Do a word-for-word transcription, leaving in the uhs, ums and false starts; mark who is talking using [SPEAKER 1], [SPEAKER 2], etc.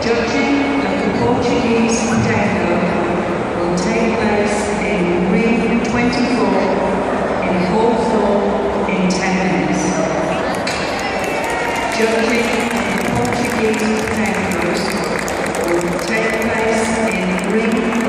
[SPEAKER 1] Judging of the Portuguese Dango will take place in ring twenty-four in hall four in ten minutes. Judging of the Portuguese Dangos will take place in ring